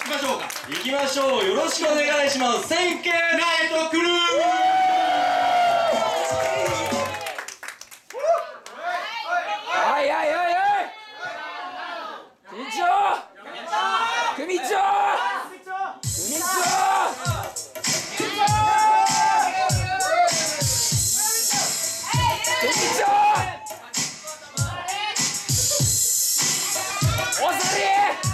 きましょうか。 行きましょう。よろしくお願いします。センケイナイトクルー。 はいはいはいはい。組長組長組長おそり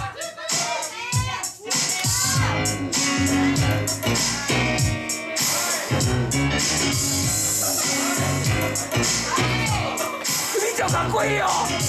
組長かっこいいよ。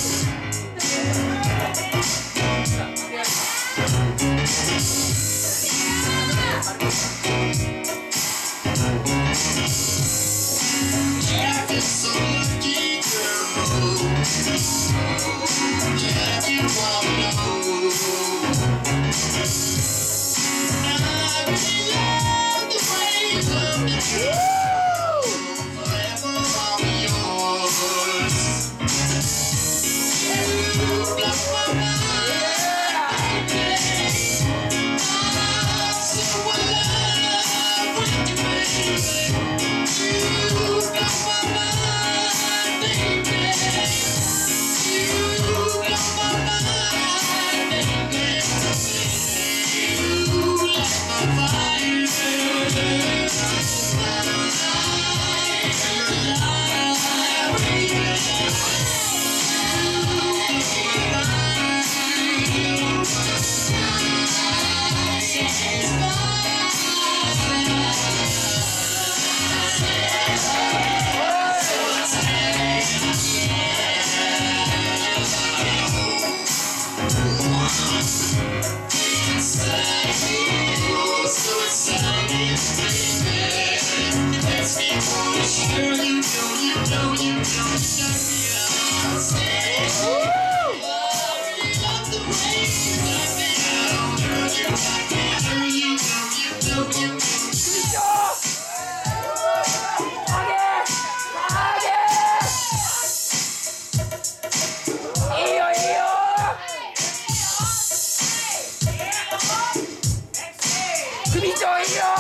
組長いいよ。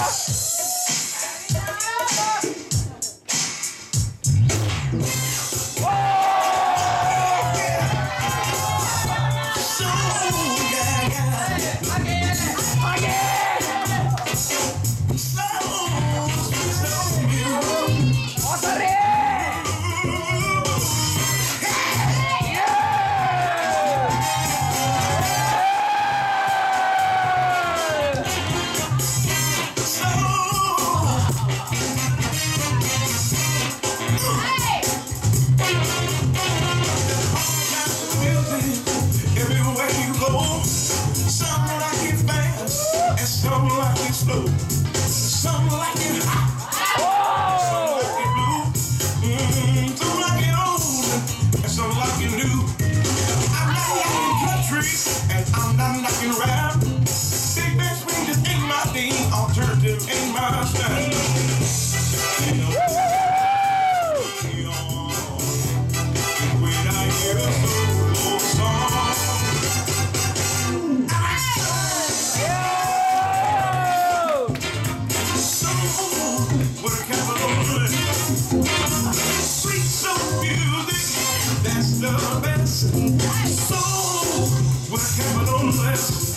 Some like it slow, some like it hot, some like it blue, some like it old, and some like it new. I'm not liking country, and I'm not liking rap. Big band swing just ain't my thing, alternative ain't my style. When I hear a solo song, sweet soul music, that's the best. Soul with a capital S.